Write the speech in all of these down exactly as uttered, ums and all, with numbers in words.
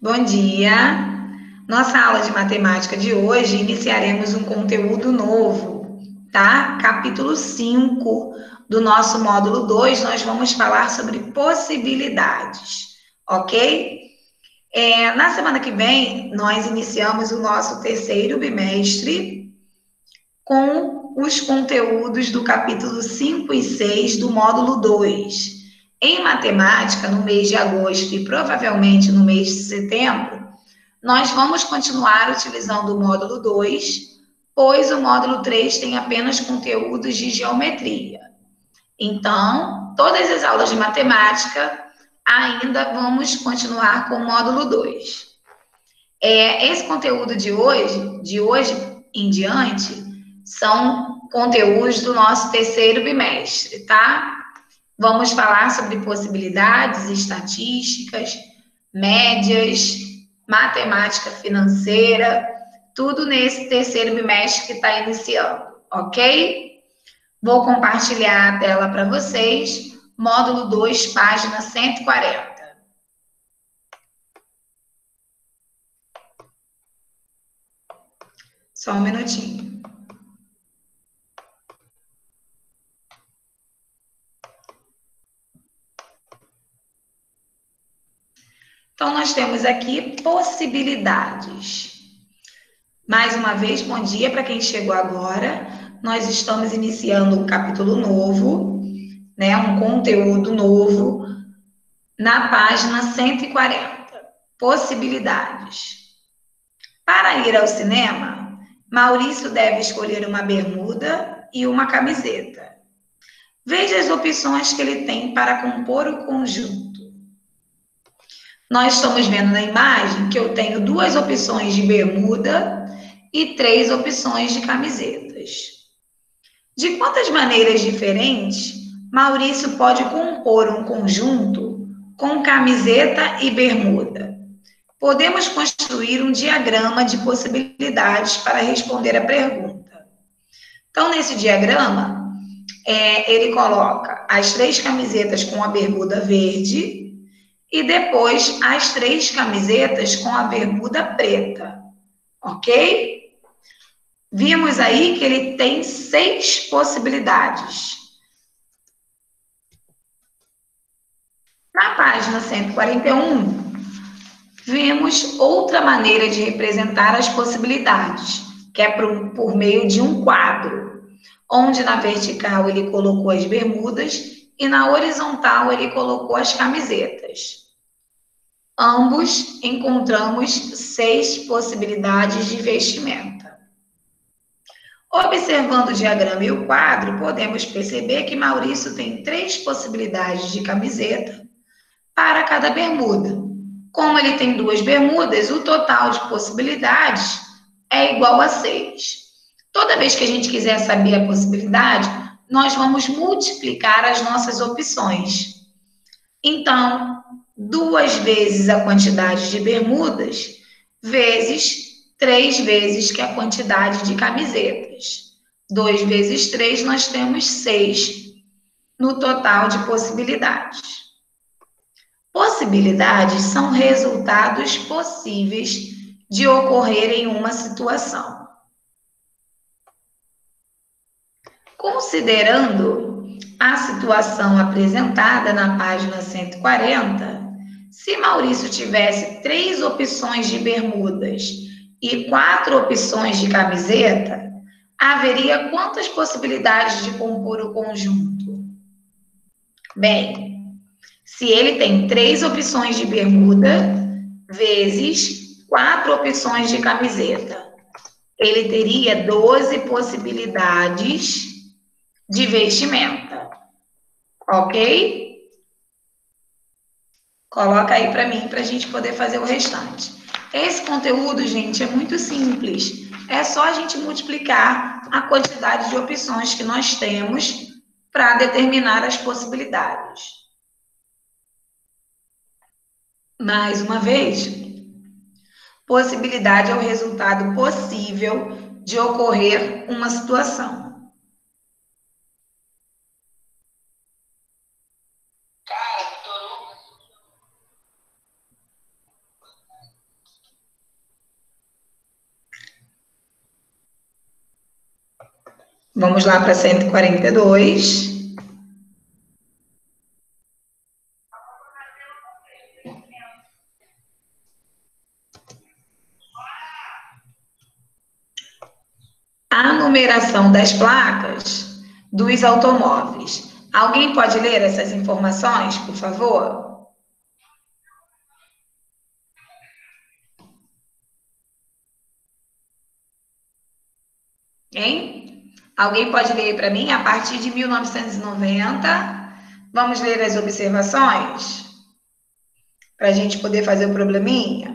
Bom dia! Nossa aula de matemática de hoje iniciaremos um conteúdo novo, tá? Capítulo cinco do nosso módulo dois, nós vamos falar sobre possibilidades, ok? É, na semana que vem, nós iniciamos o nosso terceiro bimestre com os conteúdos do capítulo cinco e seis do módulo dois. Em matemática, no mês de agosto e provavelmente no mês de setembro, nós vamos continuar utilizando o módulo dois, pois o módulo três tem apenas conteúdos de geometria. Então, todas as aulas de matemática ainda vamos continuar com o módulo dois. É, esse conteúdo de hoje, de hoje em diante, são conteúdos do nosso terceiro bimestre, tá? Vamos falar sobre possibilidades, estatísticas, médias, matemática financeira, tudo nesse terceiro bimestre que está iniciando, ok? Vou compartilhar a tela para vocês, módulo dois, página cento e quarenta. Só um minutinho. Então, nós temos aqui possibilidades. Mais uma vez, bom dia para quem chegou agora. Nós estamos iniciando um capítulo novo, né, um conteúdo novo, na página cento e quarenta. Possibilidades. Para ir ao cinema, Maurício deve escolher uma bermuda e uma camiseta. Veja as opções que ele tem para compor o conjunto. Nós estamos vendo na imagem que eu tenho duas opções de bermuda e três opções de camisetas. De quantas maneiras diferentes Maurício pode compor um conjunto com camiseta e bermuda? Podemos construir um diagrama de possibilidades para responder a pergunta. Então, nesse diagrama, é, ele coloca as três camisetas com a bermuda verde e depois as três camisetas com a bermuda preta, ok? Vimos aí que ele tem seis possibilidades. Na página cento e quarenta e um, vimos outra maneira de representar as possibilidades, que é por, por meio de um quadro, onde na vertical ele colocou as bermudas e na horizontal ele colocou as camisetas. Ambos encontramos seis possibilidades de vestimenta. Observando o diagrama e o quadro, podemos perceber que Maurício tem três possibilidades de camiseta para cada bermuda. Como ele tem duas bermudas, o total de possibilidades é igual a seis. Toda vez que a gente quiser saber a possibilidade, nós vamos multiplicar as nossas opções. Então, duas vezes a quantidade de bermudas, vezes três vezes que a quantidade de camisetas. dois vezes três, nós temos seis no total de possibilidades. Possibilidades são resultados possíveis de ocorrer em uma situação. Considerando a situação apresentada na página cento e quarenta, se Maurício tivesse três opções de bermudas e quatro opções de camiseta, haveria quantas possibilidades de compor o conjunto? Bem, se ele tem três opções de bermuda vezes quatro opções de camiseta, ele teria doze possibilidades de vestimenta, ok? Coloca aí para mim, para a gente poder fazer o restante. Esse conteúdo, gente, é muito simples. É só a gente multiplicar a quantidade de opções que nós temos para determinar as possibilidades. Mais uma vez, possibilidade é o resultado possível de ocorrer uma situação. Vamos lá para cento e quarenta e dois. A numeração das placas dos automóveis. Alguém pode ler essas informações, por favor? Hein? Alguém pode ler para mim a partir de mil novecentos e noventa? Vamos ler as observações? Para a gente poder fazer o probleminha?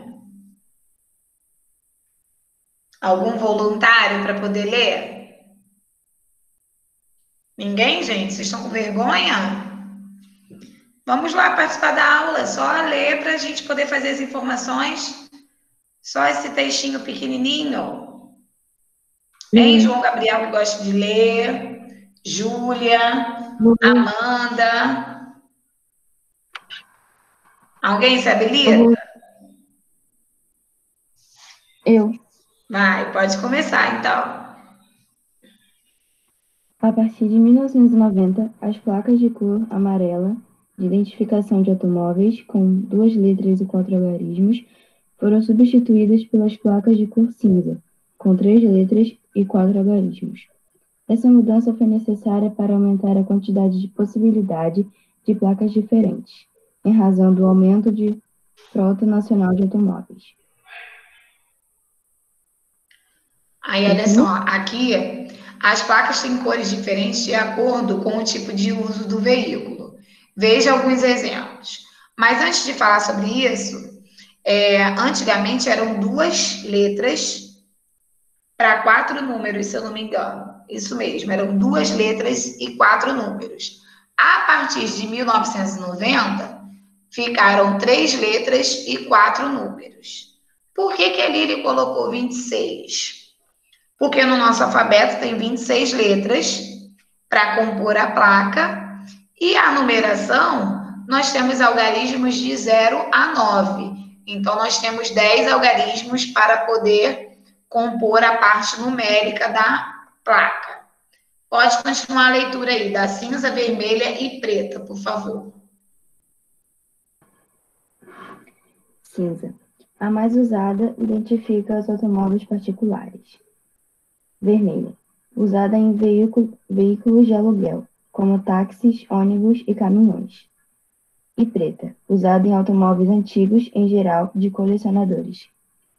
Algum voluntário para poder ler? Ninguém, gente? Vocês estão com vergonha? Vamos lá participar da aula, só ler para a gente poder fazer as informações. Só esse textinho pequenininho. Hein, João Gabriel, que gosta de ler. Júlia, Amanda. Alguém sabe ler? Eu. Vai, pode começar, então. A partir de mil novecentos e noventa, as placas de cor amarela de identificação de automóveis com duas letras e quatro algarismos foram substituídas pelas placas de cor cinza, com três letras e quatro algarismos. Essa mudança foi necessária para aumentar a quantidade de possibilidade de placas diferentes, em razão do aumento de frota nacional de automóveis. Aí, olha só, aqui as placas têm cores diferentes de acordo com o tipo de uso do veículo. Veja alguns exemplos. Mas antes de falar sobre isso, é, antigamente eram duas letras para quatro números, se eu não me engano. Isso mesmo, eram duas letras e quatro números. A partir de mil novecentos e noventa, ficaram três letras e quatro números. Por que que ali ele colocou vinte e seis? Porque no nosso alfabeto tem vinte e seis letras para compor a placa e a numeração, nós temos algarismos de zero a nove. Então, nós temos dez algarismos para poder compor a parte numérica da placa. Pode continuar a leitura aí, da cinza, vermelha e preta, por favor. Cinza. A mais usada identifica os automóveis particulares. Vermelha. Usada em veículo, veículos de aluguel, como táxis, ônibus e caminhões. E preta. Usada em automóveis antigos, em geral, de colecionadores.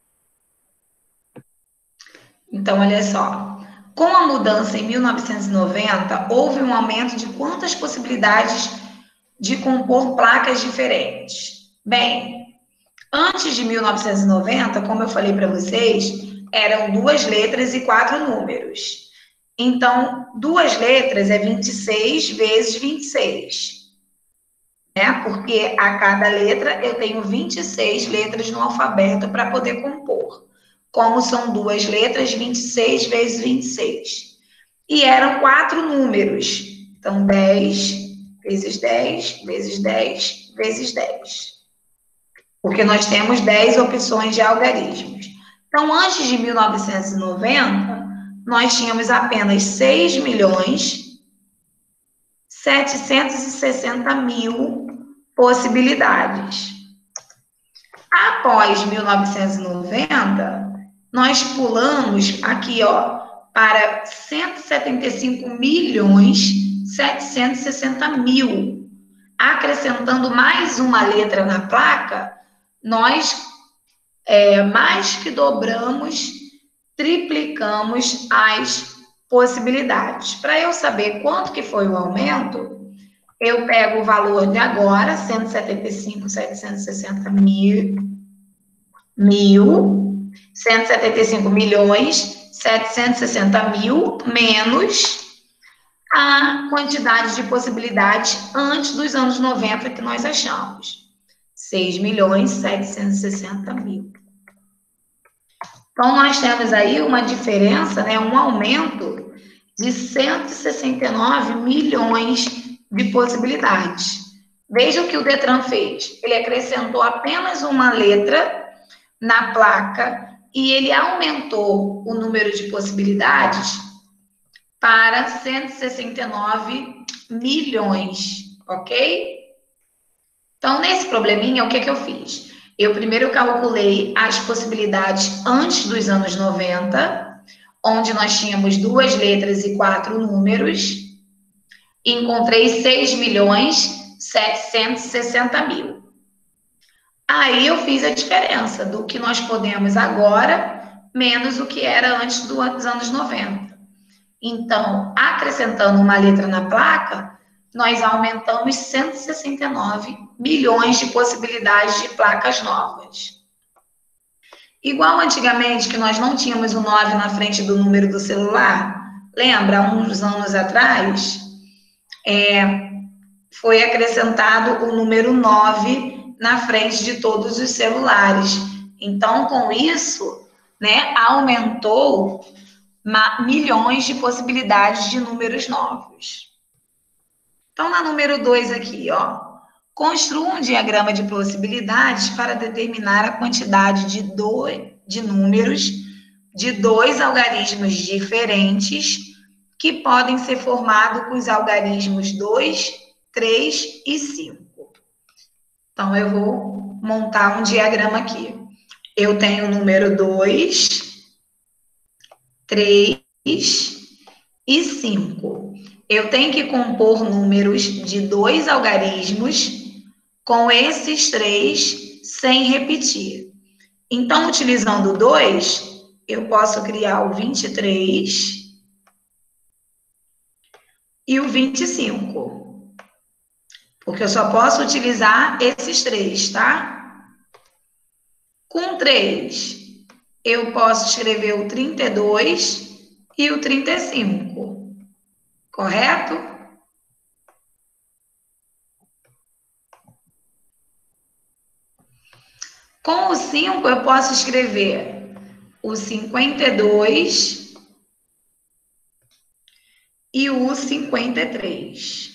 Então, olha só. Com a mudança em mil novecentos e noventa, houve um aumento de quantas possibilidades de compor placas diferentes? Bem, antes de mil novecentos e noventa, como eu falei para vocês, eram duas letras e quatro números. Então, duas letras é vinte e seis vezes vinte e seis. Né? Porque a cada letra eu tenho vinte e seis letras no alfabeto para poder compor. Como são duas letras, vinte e seis vezes vinte e seis. E eram quatro números. Então, dez vezes dez, vezes dez, vezes dez. Porque nós temos dez opções de algarismos. Então, antes de mil novecentos e noventa, nós tínhamos apenas seis milhões setecentos e sessenta mil possibilidades. Após mil novecentos e noventa, nós pulamos aqui, ó, para cento e setenta e cinco milhões setecentos e sessenta mil. Acrescentando mais uma letra na placa, nós é, mais que dobramos, triplicamos as possibilidades. Para eu saber quanto que foi o aumento, eu pego o valor de agora, cento e setenta e cinco mil setecentos e sessenta mil, mil, cento e setenta e cinco milhões, setecentos e sessenta mil, menos a quantidade de possibilidades antes dos anos noventa que nós achamos. seis milhões setecentos e sessenta mil. Então, nós temos aí uma diferença, né, um aumento de cento e sessenta e nove milhões de possibilidades. Veja o que o Detran fez. Ele acrescentou apenas uma letra na placa e ele aumentou o número de possibilidades para cento e sessenta e nove milhões, ok? Então, nesse probleminha, o que, que eu fiz? Eu primeiro calculei as possibilidades antes dos anos noventa, onde nós tínhamos duas letras e quatro números, e encontrei seis milhões setecentos e sessenta mil. Aí eu fiz a diferença do que nós podemos agora, menos o que era antes dos anos noventa. Então, acrescentando uma letra na placa, nós aumentamos cento e sessenta e nove milhões de possibilidades de placas novas. Igual antigamente, que nós não tínhamos o nove na frente do número do celular, lembra, há uns anos atrás, é, foi acrescentado o número nove na frente de todos os celulares. Então, com isso, né, aumentou milhões de possibilidades de números novos. Então, na número dois aqui, ó, construa um diagrama de possibilidades para determinar a quantidade de, dois, de números de dois algarismos diferentes que podem ser formados com os algarismos dois, três e cinco. Então, eu vou montar um diagrama aqui. Eu tenho o número dois, três e cinco. Eu tenho que compor números de dois algarismos com esses três sem repetir. Então, utilizando o dois, eu posso criar o vinte e três e o vinte e cinco. Porque eu só posso utilizar esses três, tá? Com três, eu posso escrever o trinta e dois e o trinta e cinco. Correto? Com o cinco, eu posso escrever o cinquenta e dois e o cinquenta e três.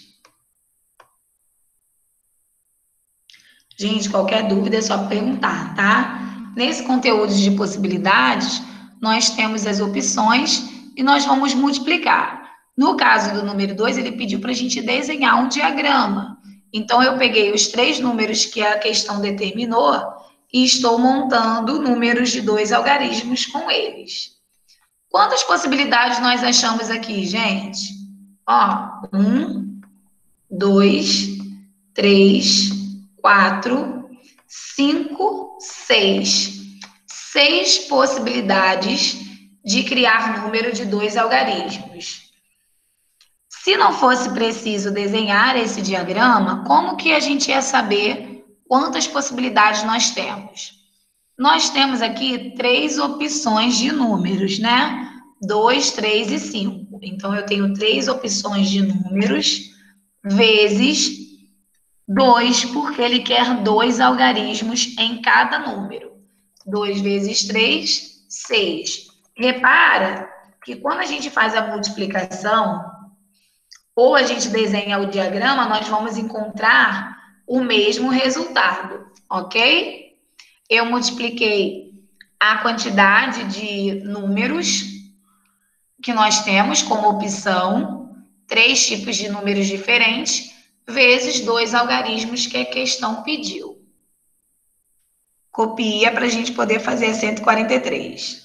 Gente, qualquer dúvida é só perguntar, tá? Nesse conteúdo de possibilidades, nós temos as opções e nós vamos multiplicar. No caso do número dois, ele pediu para a gente desenhar um diagrama. Então, eu peguei os três números que a questão determinou e estou montando números de dois algarismos com eles. Quantas possibilidades nós achamos aqui, gente? Ó, um, dois, três, quatro, cinco, seis. Seis possibilidades de criar número de dois algarismos. Se não fosse preciso desenhar esse diagrama, como que a gente ia saber quantas possibilidades nós temos? Nós temos aqui três opções de números, né? dois, três e cinco. Então, eu tenho três opções de números vezes dois, porque ele quer dois algarismos em cada número. dois vezes três, seis. Repara que quando a gente faz a multiplicação, ou a gente desenha o diagrama, nós vamos encontrar o mesmo resultado, ok? Eu multipliquei a quantidade de números que nós temos como opção, três tipos de números diferentes, vezes dois algarismos que a questão pediu. Copia para a gente poder fazer cento e quarenta e três.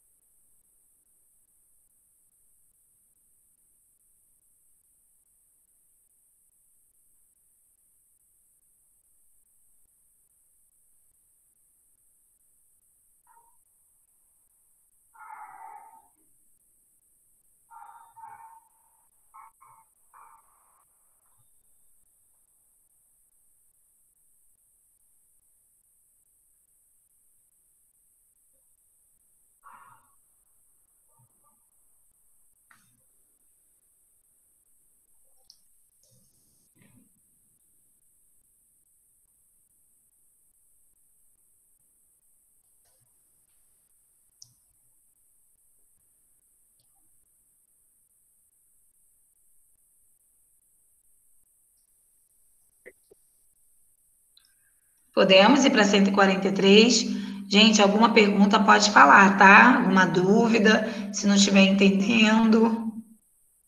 Podemos ir para cento e quarenta e três. Gente, alguma pergunta pode falar, tá? Alguma dúvida, se não estiver entendendo.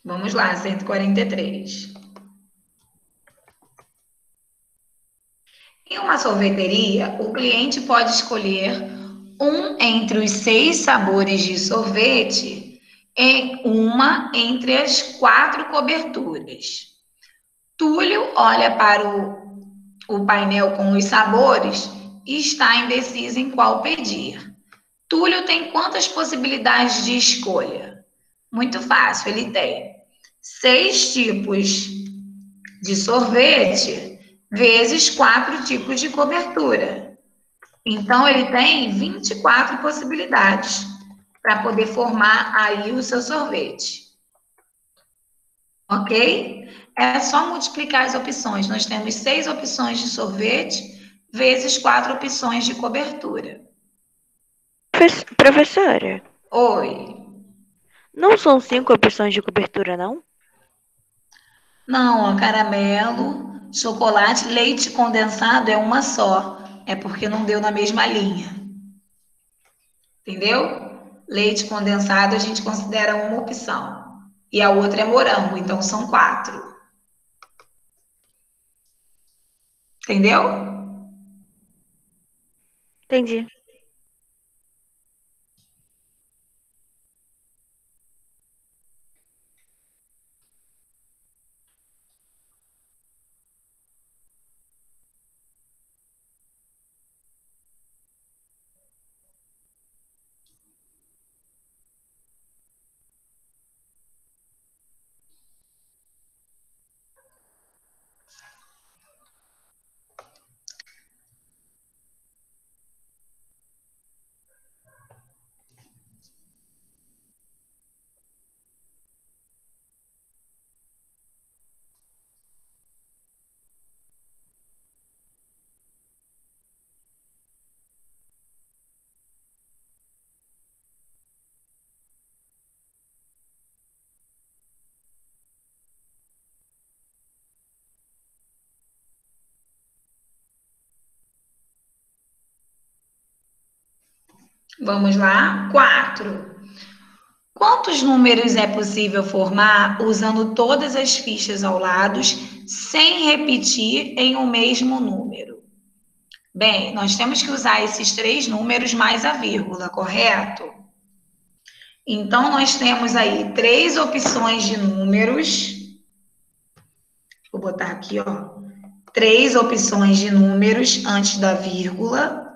Vamos lá, cento e quarenta e três. Em uma sorveteria, o cliente pode escolher um entre os seis sabores de sorvete e uma entre as quatro coberturas. Túlio olha para o, o painel com os sabores e está indeciso em qual pedir. Túlio tem quantas possibilidades de escolha? Muito fácil, ele tem seis tipos de sorvete vezes quatro tipos de cobertura. Então, ele tem vinte e quatro possibilidades para poder formar aí o seu sorvete. Ok? É só multiplicar as opções. Nós temos seis opções de sorvete vezes quatro opções de cobertura. Professora, Oi. não são cinco opções de cobertura, não? Não, ó, caramelo, chocolate, leite condensado é uma só. É porque não deu na mesma linha. Entendeu? Leite condensado a gente considera uma opção. E a outra é morango, então são quatro. Entendeu? Entendi. Vamos lá. Quatro. Quantos números é possível formar usando todas as fichas ao lado, sem repetir em um mesmo número? Bem, nós temos que usar esses três números mais a vírgula, correto? Então, nós temos aí três opções de números. Vou botar aqui, ó. Três opções de números antes da vírgula,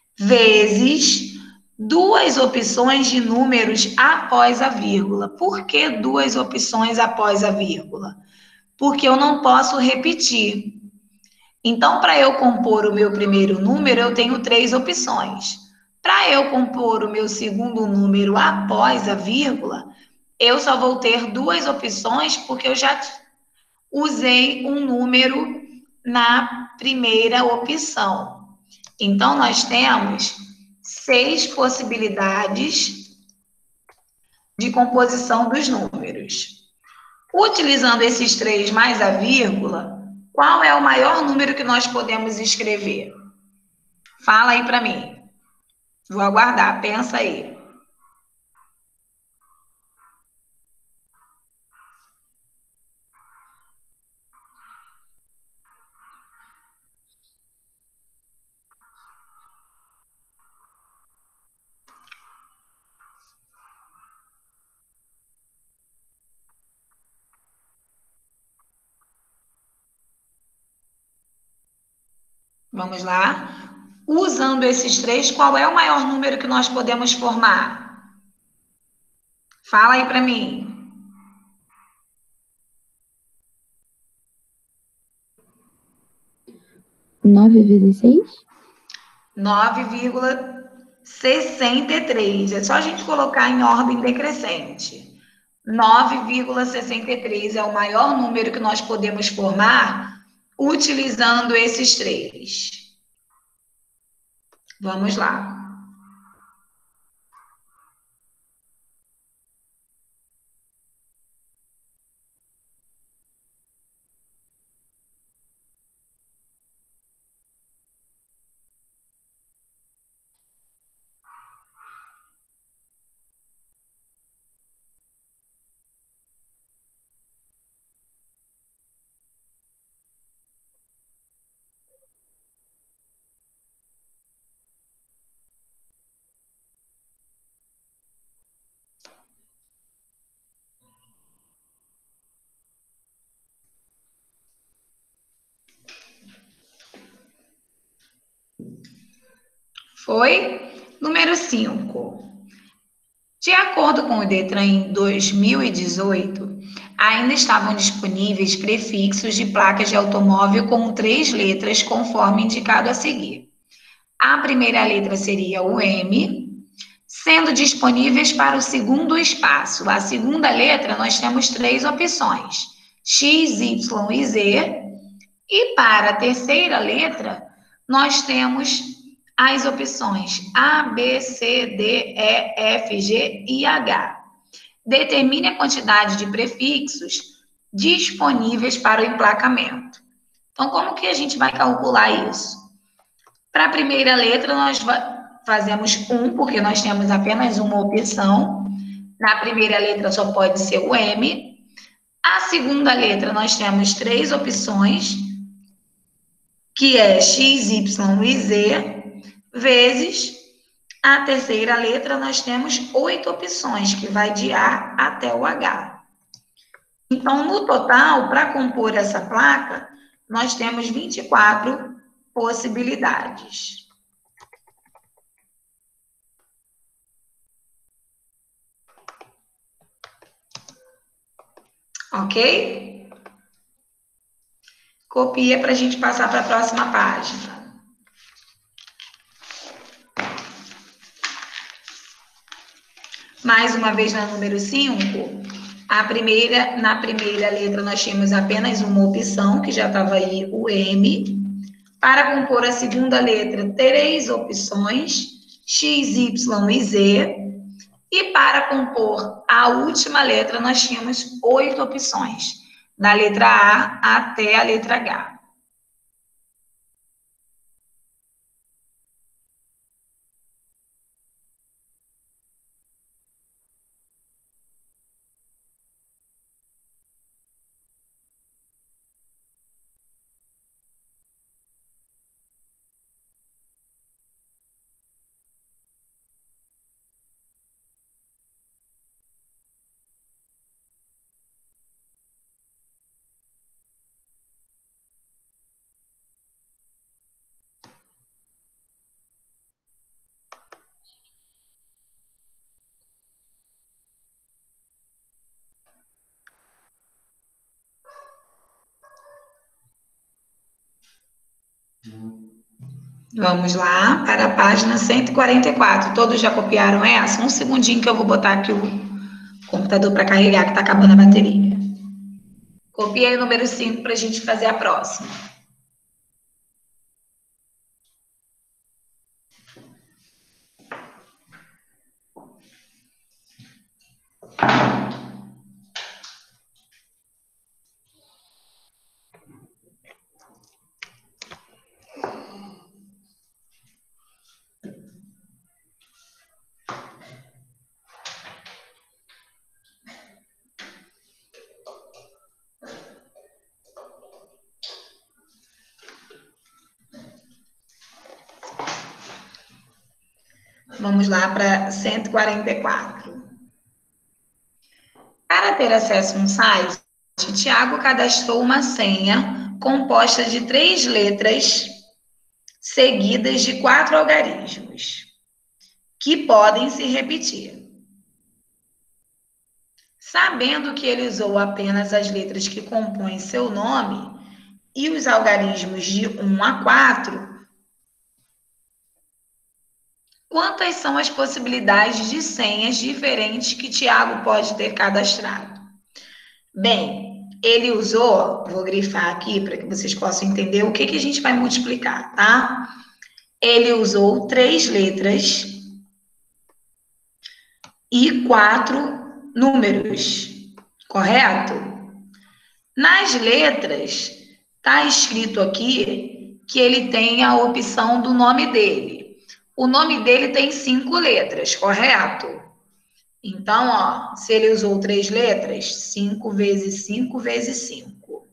vezes duas opções de números após a vírgula. Por que duas opções após a vírgula? Porque eu não posso repetir. Então, para eu compor o meu primeiro número, eu tenho três opções. Para eu compor o meu segundo número após a vírgula, eu só vou ter duas opções, porque eu já usei um número na primeira opção. Então, nós temos seis possibilidades de composição dos números. Utilizando esses três mais a vírgula, qual é o maior número que nós podemos escrever? Fala aí para mim. Vou aguardar, pensa aí. Vamos lá. Usando esses três, qual é o maior número que nós podemos formar? Fala aí para mim. Nove vezes seis? nove vírgula sessenta e três. É só a gente colocar em ordem decrescente. nove vírgula sessenta e três é o maior número que nós podemos formar utilizando esses três. Vamos lá. Foi? Número cinco. De acordo com o Detran, em dois mil e dezoito, ainda estavam disponíveis prefixos de placas de automóvel com três letras, conforme indicado a seguir. A primeira letra seria o M, sendo disponíveis para o segundo espaço. A segunda letra, nós temos três opções, X, Y e Z. E para a terceira letra, nós temos as opções A, B, C, D, E, F, G e H. Determine a quantidade de prefixos disponíveis para o emplacamento. Então, como que a gente vai calcular isso? Para a primeira letra, nós fazemos um, porque nós temos apenas uma opção. Na primeira letra só pode ser o M. A segunda letra, nós temos três opções, que é X, Y e Z, vezes a terceira letra, nós temos oito opções, que vai de A até o H. Então, no total, para compor essa placa, nós temos vinte e quatro possibilidades. Ok? Copia para a gente passar para a próxima página. Mais uma vez na número cinco, a primeira, na primeira letra nós tínhamos apenas uma opção, que já estava aí o M. Para compor a segunda letra, três opções, X, Y e Z. E para compor a última letra, nós tínhamos oito opções, da letra A até a letra H. Vamos lá para a página cento e quarenta e quatro. Todos já copiaram essa? Um segundinho que eu vou botar aqui o computador para carregar, que está acabando a bateria. Copiei o número cinco para a gente fazer a próxima. Vamos lá para cento e quarenta e quatro. Para ter acesso a um site, Tiago cadastrou uma senha composta de três letras seguidas de quatro algarismos, que podem se repetir. Sabendo que ele usou apenas as letras que compõem seu nome e os algarismos de um a quatro, quantas são as possibilidades de senhas diferentes que Tiago pode ter cadastrado? Bem, ele usou, vou grifar aqui para que vocês possam entender o que, que a gente vai multiplicar, tá? Ele usou três letras e quatro números, correto? Nas letras, está escrito aqui que ele tem a opção do nome dele. O nome dele tem cinco letras, correto? Então, ó, se ele usou três letras, cinco vezes cinco vezes cinco.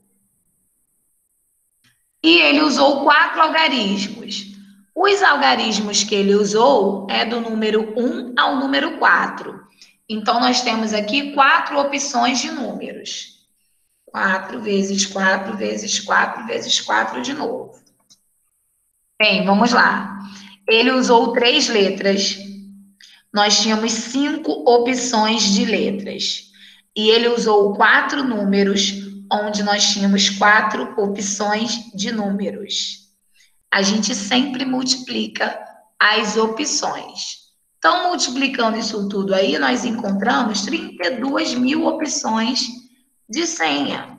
E ele usou quatro algarismos. Os algarismos que ele usou é do número um ao número quatro. Então, nós temos aqui quatro opções de números. quatro vezes quatro vezes quatro vezes quatro de novo. Bem, vamos lá. Ele usou três letras. Nós tínhamos cinco opções de letras. E ele usou quatro números, onde nós tínhamos quatro opções de números. A gente sempre multiplica as opções. Então, multiplicando isso tudo aí, nós encontramos trinta e duas mil opções de senha.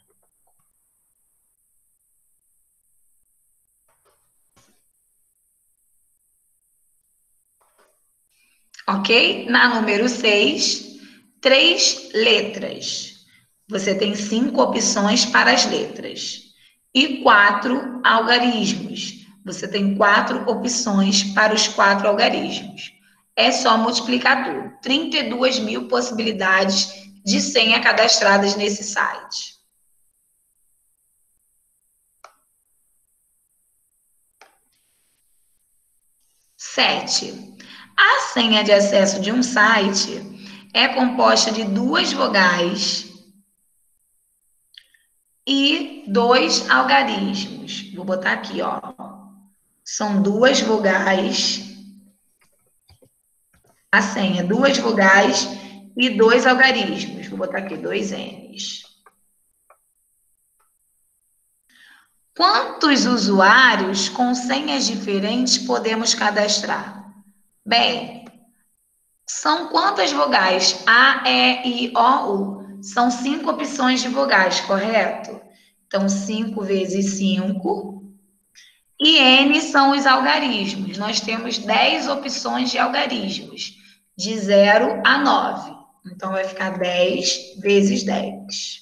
Ok? Na número seis, três letras. Você tem cinco opções para as letras. E quatro algarismos. Você tem quatro opções para os quatro algarismos. É só multiplicar tudo. trinta e duas mil possibilidades de senha cadastradas nesse site. Sete. A senha de acesso de um site é composta de duas vogais e dois algarismos. Vou botar aqui, ó. São duas vogais. A senha, duas vogais e dois algarismos. Vou botar aqui, dois N's. Quantos usuários com senhas diferentes podemos cadastrar? Bem, são quantas vogais? A, E, I, O, U. São cinco opções de vogais, correto? Então, cinco vezes cinco. E N são os algarismos. Nós temos dez opções de algarismos, de zero a nove. Então, vai ficar dez vezes dez.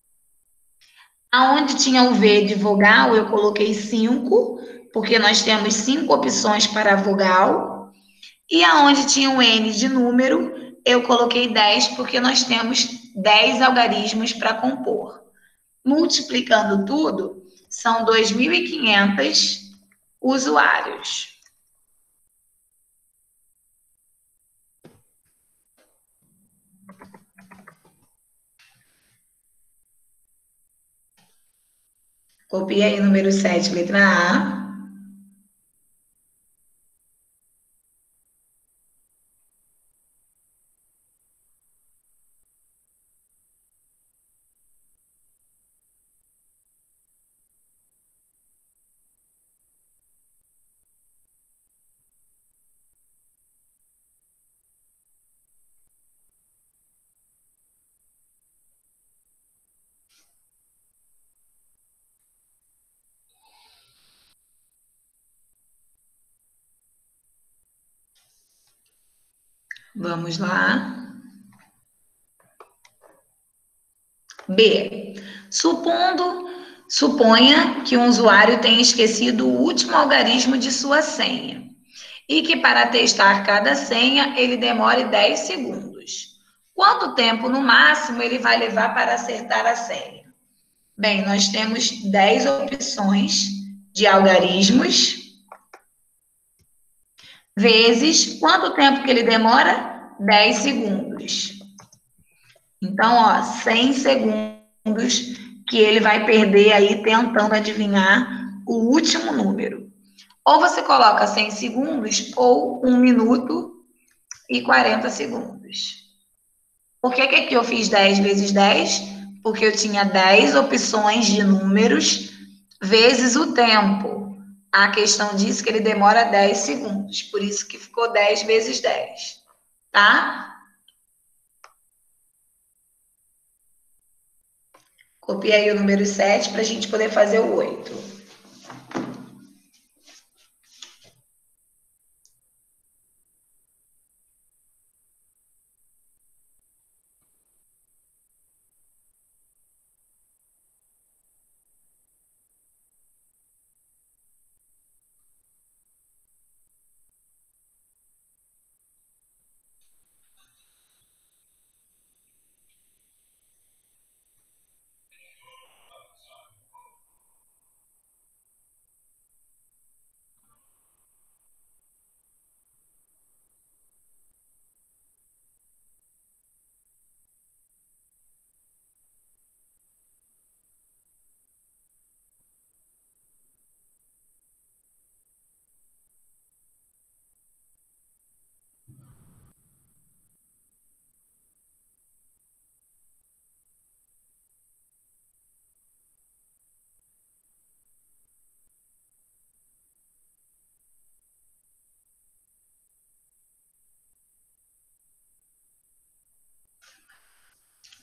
Aonde tinha o V de vogal, eu coloquei cinco, porque nós temos cinco opções para vogal. E aonde tinha o N de número, eu coloquei dez, porque nós temos dez algarismos para compor. Multiplicando tudo, são dois mil e quinhentos usuários. Copia aí o número sete, letra A. Vamos lá. B. Supondo, suponha que um usuário tenha esquecido o último algarismo de sua senha e que para testar cada senha ele demore dez segundos. Quanto tempo, no máximo, ele vai levar para acertar a senha? Bem, nós temos dez opções de algarismos, vezes quanto tempo que ele demora? dez segundos. Então, ó, cem segundos que ele vai perder aí tentando adivinhar o último número. Ou você coloca cem segundos ou um minuto e quarenta segundos. Por que que aqui eu fiz dez vezes dez? Porque eu tinha dez opções de números vezes o tempo. A questão diz que ele demora dez segundos, por isso que ficou dez vezes dez, tá? Copia aí o número sete para a gente poder fazer o oito.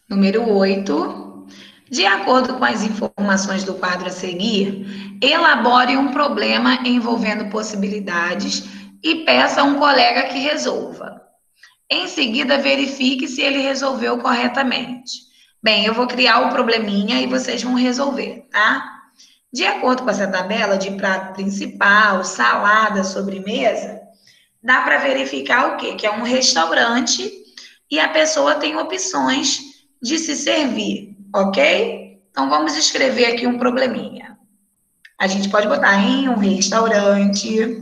Número oito. De acordo com as informações do quadro a seguir, elabore um problema envolvendo possibilidades e peça a um colega que resolva. Em seguida, verifique se ele resolveu corretamente. Bem, eu vou criar o probleminha e vocês vão resolver, tá? De acordo com essa tabela de prato principal, salada, sobremesa, dá para verificar o quê? Que é um restaurante e a pessoa tem opções de se servir, ok? Então vamos escrever aqui um probleminha. A gente pode botar em um restaurante.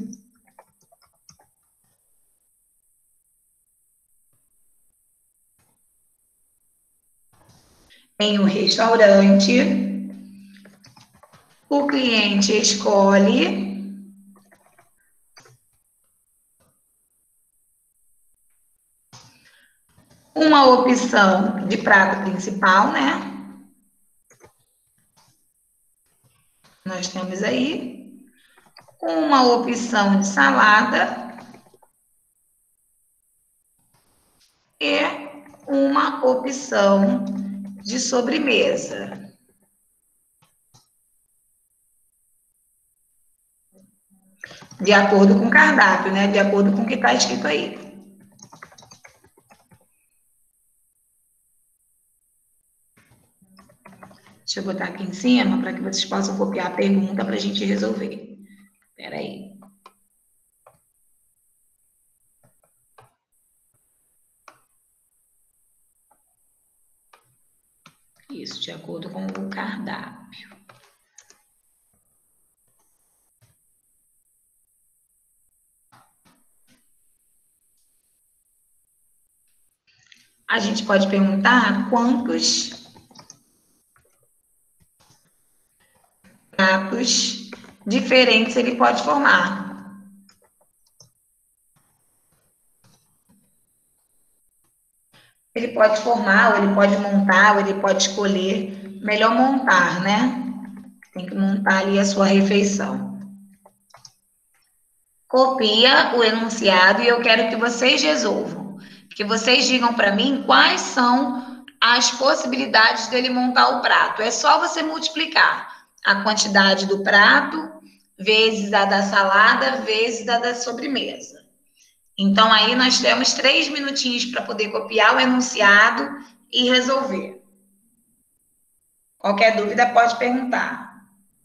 Em um restaurante, o cliente escolhe uma opção de prato principal, né? Nós temos aí uma opção de salada e uma opção de sobremesa. De acordo com o cardápio, né? De acordo com o que está escrito aí. Deixa eu botar aqui em cima para que vocês possam copiar a pergunta para a gente resolver. Espera aí. Isso, de acordo com o cardápio. A gente pode perguntar quantos pratos diferentes ele pode formar. Ele pode formar, ou ele pode montar, ou ele pode escolher. Melhor montar, né? Tem que montar ali a sua refeição. Copia o enunciado e eu quero que vocês resolvam. Que vocês digam para mim quais são as possibilidades dele montar o prato. É só você multiplicar a quantidade do prato vezes a da salada vezes a da sobremesa. Então, aí nós temos três minutinhos para poder copiar o enunciado e resolver. Qualquer dúvida pode perguntar.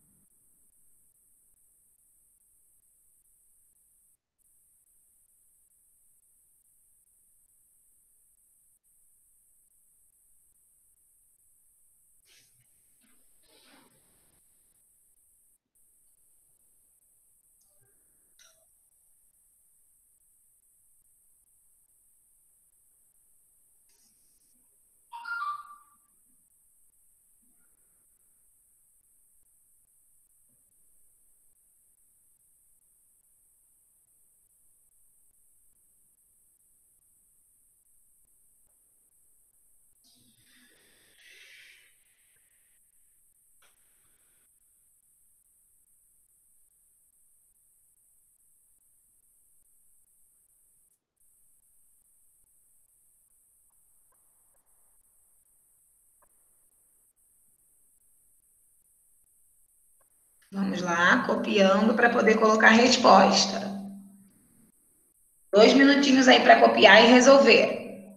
Vamos lá, copiando para poder colocar a resposta. Dois minutinhos aí para copiar e resolver.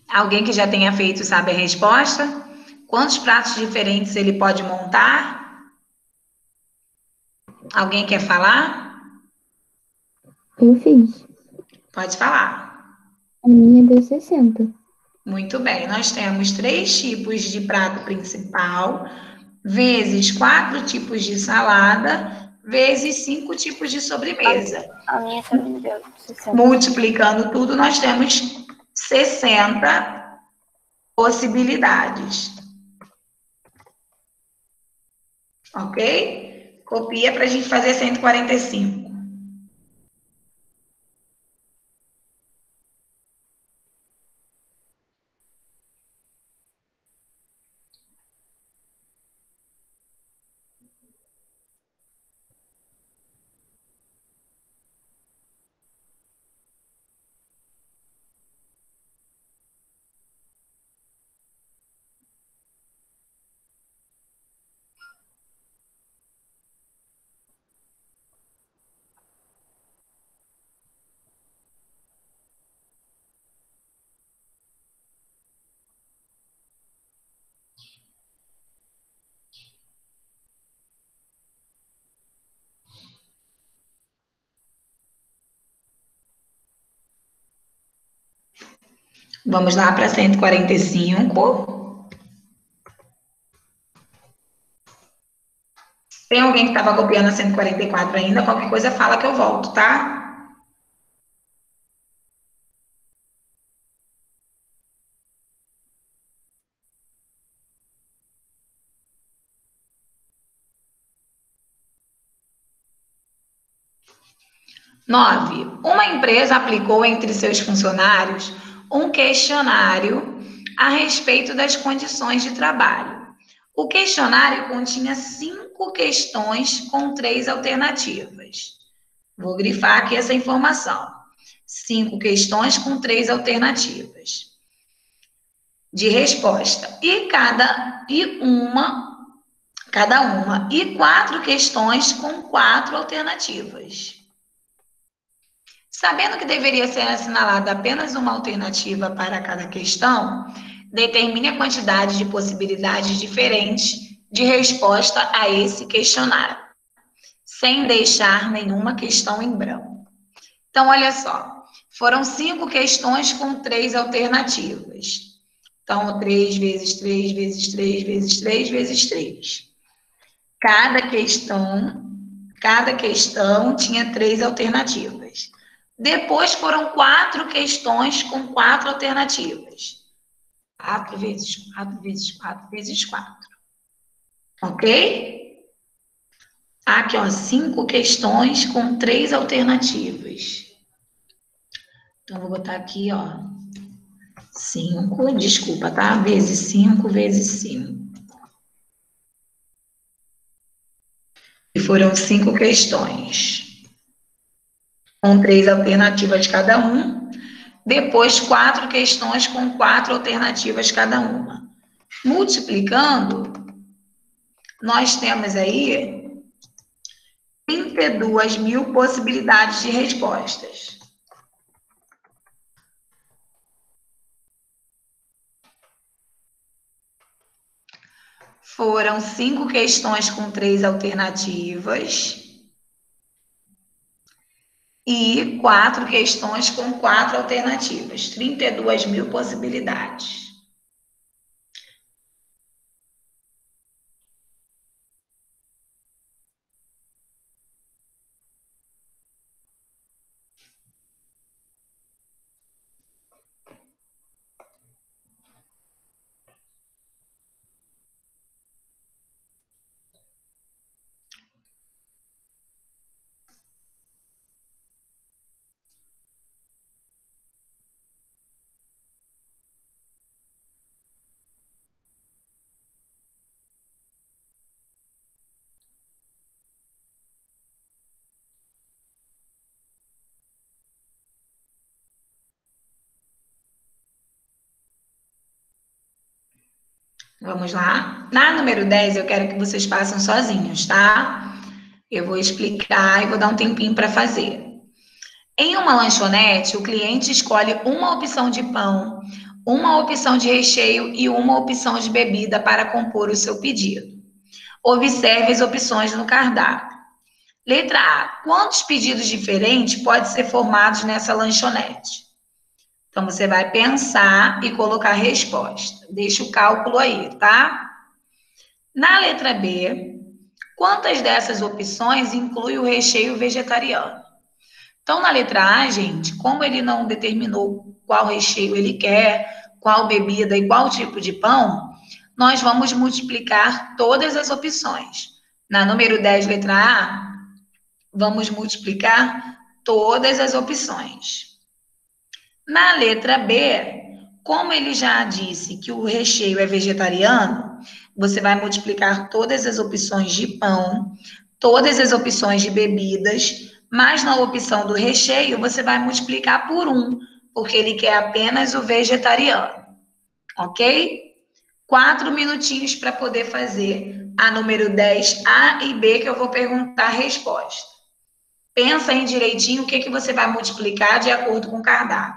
Alguém que já tenha feito sabe a resposta? Quantos pratos diferentes ele pode montar? Alguém quer falar? Eu fiz. Pode falar. A minha deu sessenta. Muito bem, nós temos três tipos de prato principal, vezes quatro tipos de salada, vezes cinco tipos de sobremesa. A minha também deu sessenta. Multiplicando tudo, nós temos sessenta possibilidades. Ok? Copia para a gente fazer cento e quarenta e cinco. Vamos lá para cento e quarenta e cinco. Tem alguém que estava copiando a cento e quarenta e quatro ainda? Qualquer coisa fala que eu volto, tá? Nove. Uma empresa aplicou entre seus funcionários um questionário a respeito das condições de trabalho. O questionário continha cinco questões com três alternativas. Vou grifar aqui essa informação. Cinco questões com três alternativas de resposta. E cada e uma, cada uma, e quatro questões com quatro alternativas. Sabendo que deveria ser assinalada apenas uma alternativa para cada questão, determine a quantidade de possibilidades diferentes de resposta a esse questionário, sem deixar nenhuma questão em branco. Então, olha só, foram cinco questões com três alternativas. Então, três vezes três vezes três vezes três vezes três. Cada questão, cada questão tinha três alternativas. Depois foram quatro questões com quatro alternativas. Quatro vezes quatro vezes quatro vezes quatro. Ok? Aqui, ó, cinco questões com três alternativas. Então, vou botar aqui, ó, cinco, desculpa, tá? Vezes cinco, vezes cinco. E foram cinco questões com três alternativas cada um. Depois, quatro questões com quatro alternativas cada uma. Multiplicando, nós temos aí trinta e duas mil possibilidades de respostas. Foram cinco questões com três alternativas e quatro questões com quatro alternativas. trinta e duas mil possibilidades. Vamos lá? Na número dez, eu quero que vocês façam sozinhos, tá? Eu vou explicar e vou dar um tempinho para fazer. Em uma lanchonete, o cliente escolhe uma opção de pão, uma opção de recheio e uma opção de bebida para compor o seu pedido. Observe as opções no cardápio. Letra A. Quantos pedidos diferentes podem ser formados nessa lanchonete? Então, você vai pensar e colocar a resposta. Deixa o cálculo aí, tá? Na letra B, quantas dessas opções inclui o recheio vegetariano? Então, na letra A, gente, como ele não determinou qual recheio ele quer, qual bebida e qual tipo de pão, nós vamos multiplicar todas as opções. Na número dez, letra A, vamos multiplicar todas as opções. Na letra B, como ele já disse que o recheio é vegetariano, você vai multiplicar todas as opções de pão, todas as opções de bebidas, mas na opção do recheio você vai multiplicar por um, porque ele quer apenas o vegetariano, ok? Quatro minutinhos para poder fazer a número dez, A e B, que eu vou perguntar a resposta. Pensa aí direitinho o que, que você vai multiplicar de acordo com o cardápio.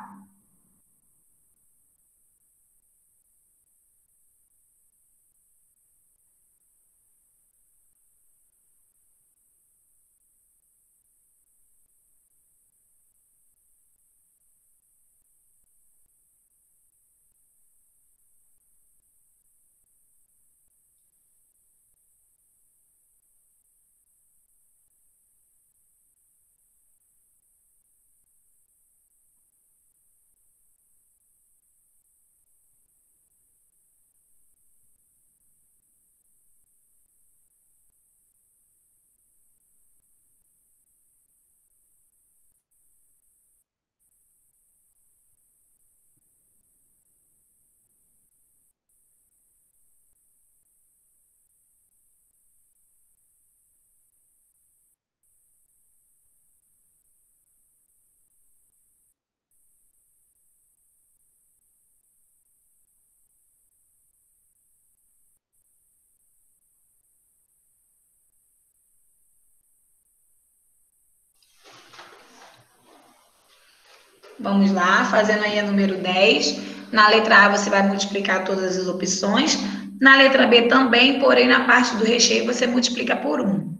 Vamos lá, fazendo aí a número dez. Na letra A você vai multiplicar todas as opções. Na letra B também, porém na parte do recheio você multiplica por um.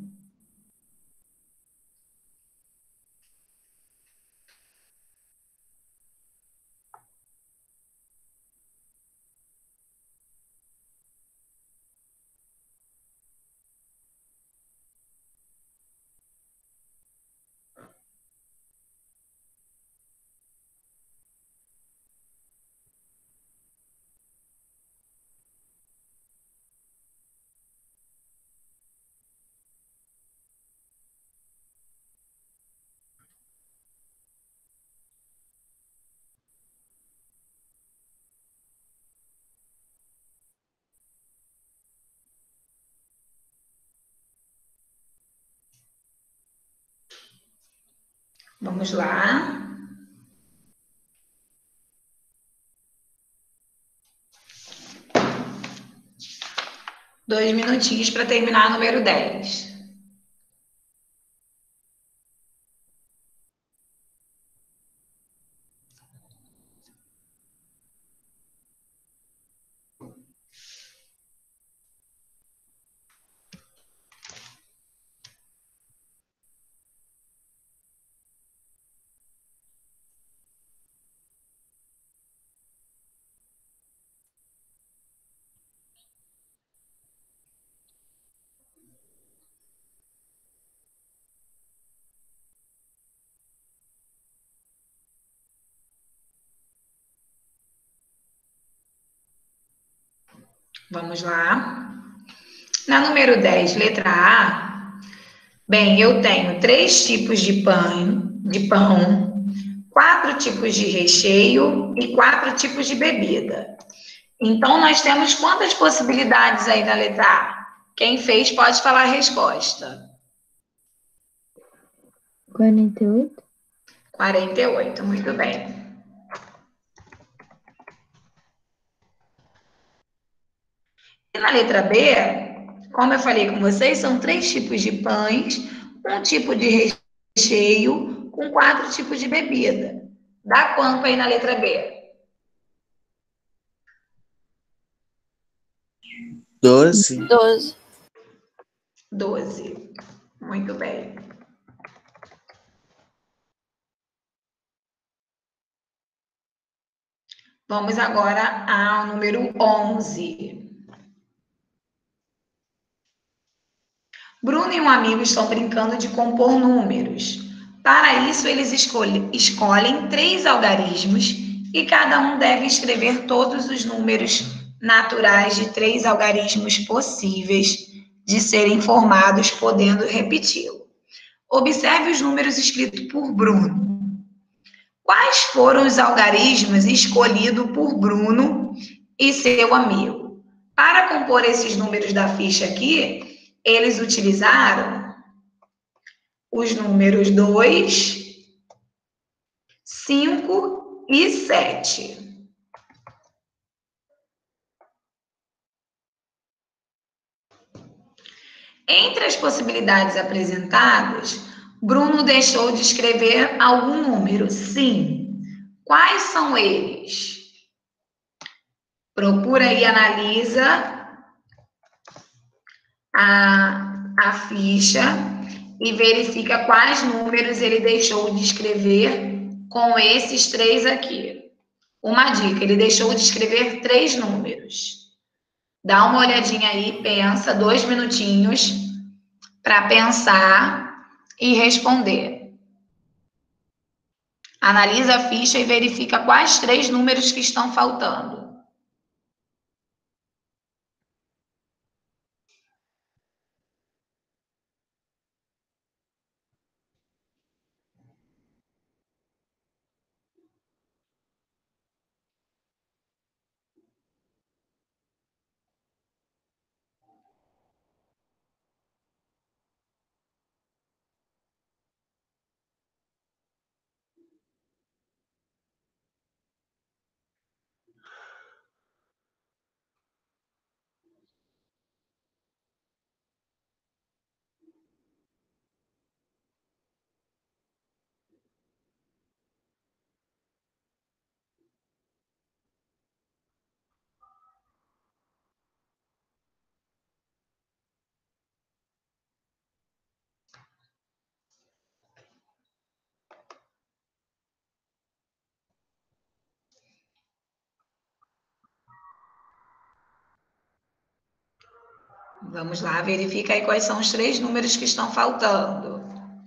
Vamos lá. Dois minutinhos para terminar a número dez. Vamos lá. Na número dez, letra A, bem, eu tenho três tipos de pão, de pão, quatro tipos de recheio e quatro tipos de bebida. Então, nós temos quantas possibilidades aí na letra A? Quem fez pode falar a resposta. quarenta e oito. quarenta e oito, muito bem. E na letra B, como eu falei com vocês, são três tipos de pães, um tipo de recheio com quatro tipos de bebida. Dá quanto aí na letra B? Doze. Doze. Doze. Muito bem. Vamos agora ao número onze. Bruno e um amigo estão brincando de compor números. Para isso, eles escolhem, escolhem três algarismos e cada um deve escrever todos os números naturais de três algarismos possíveis de serem formados, podendo repeti-lo. Observe os números escritos por Bruno. Quais foram os algarismos escolhidos por Bruno e seu amigo? Para compor esses números da ficha aqui, eles utilizaram os números dois, cinco e sete. Entre as possibilidades apresentadas, Bruno deixou de escrever algum número. Sim. Quais são eles? Procura e analisa a, a ficha e verifica quais números ele deixou de escrever com esses três aqui. Uma dica, ele deixou de escrever três números. Dá uma olhadinha aí, pensa, dois minutinhos para pensar e responder. Analisa a ficha e verifica quais três números que estão faltando. Vamos lá, verifica aí quais são os três números que estão faltando.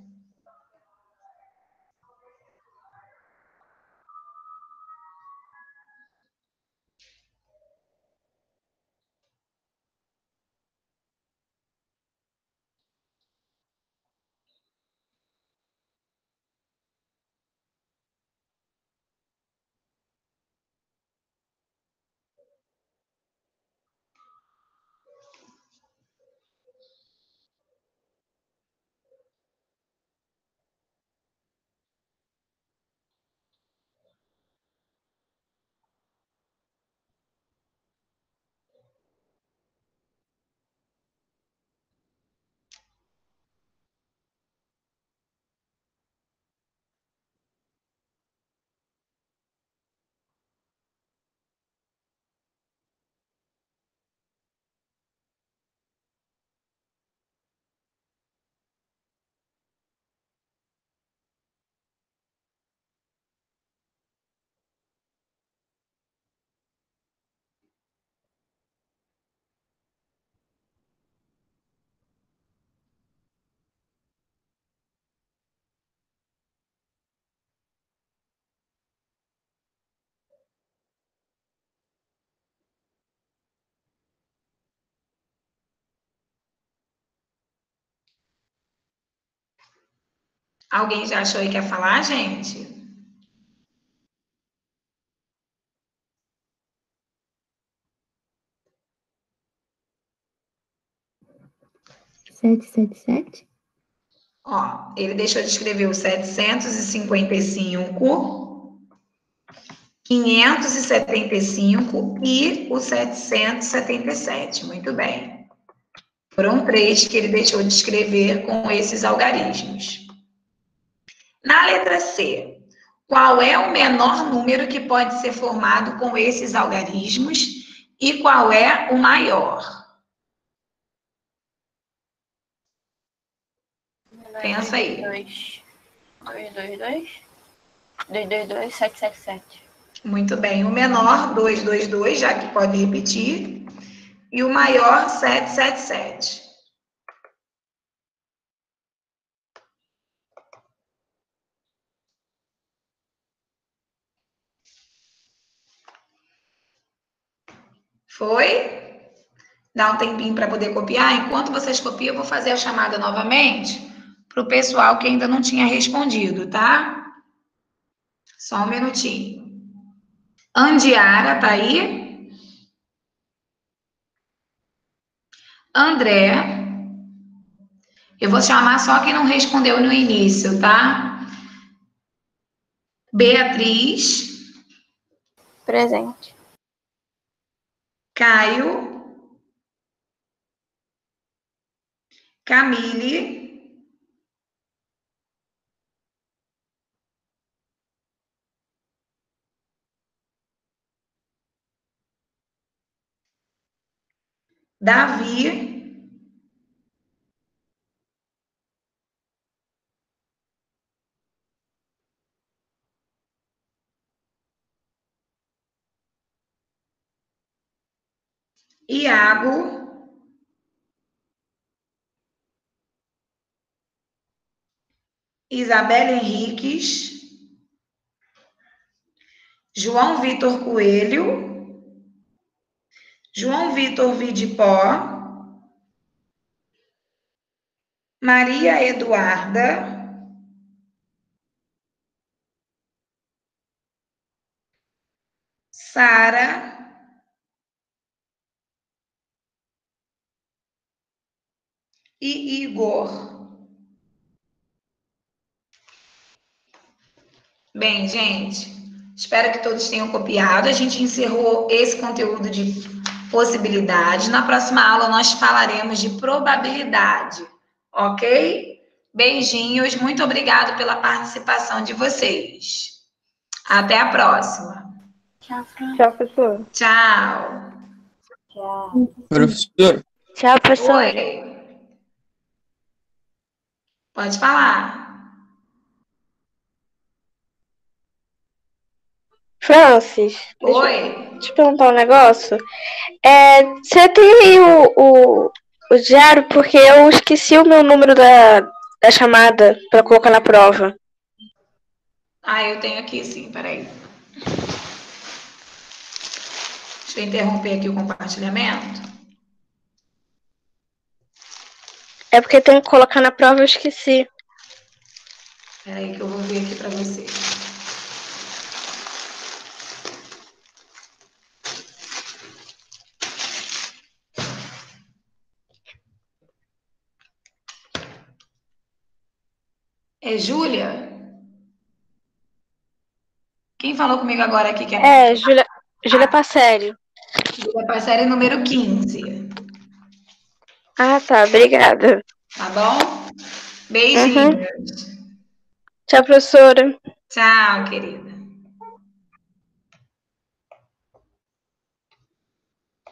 Alguém já achou e quer falar, gente? Sete, sete, sete? Ó, ele deixou de escrever o setecentos e cinquenta e cinco, quinhentos e setenta e cinco e o setecentos e setenta e sete. Muito bem. Foram três que ele deixou de escrever com esses algarismos. Na letra C, qual é o menor número que pode ser formado com esses algarismos e qual é o maior? Pensa aí. dois, dois, dois, dois. dois, dois, dois, sete, sete, sete. Muito bem. O menor, dois, dois, dois, já que pode repetir. E o maior, sete, sete, sete. Foi? Dá um tempinho para poder copiar. Enquanto vocês copiam, eu vou fazer a chamada novamente para o pessoal que ainda não tinha respondido, tá? Só um minutinho. Andiara, tá aí? André. Eu vou chamar só quem não respondeu no início, tá? Beatriz. Presente. Caio. Camille. Davi. Iago. Isabela Henriques. João Vitor Coelho. João Vitor Vidipó. Maria Eduarda. Sara. E Igor. Bem, gente, espero que todos tenham copiado. A gente encerrou esse conteúdo de possibilidades. Na próxima aula, nós falaremos de probabilidade, ok? Beijinhos, muito obrigado pela participação de vocês. Até a próxima. Tchau, Fran. Tchau, professor. Tchau. Tchau. Professor, Tchau, professor. Oi. Pode falar. Francis, deixa Oi. eu te perguntar um negócio. É, você tem aí o, o, o diário, porque eu esqueci o meu número da, da chamada para colocar na prova. Ah, eu tenho aqui sim, peraí. Deixa eu interromper aqui o compartilhamento. É porque tem que colocar na prova, eu esqueci. Peraí que eu vou ver aqui para você. É Júlia? Quem falou comigo agora aqui que é? É, Júlia, Júlia Passério. Júlia Parcelli, número quinze. Ah, tá, obrigada. Tá bom? Beijinhos. Tchau, professora. Tchau, querida.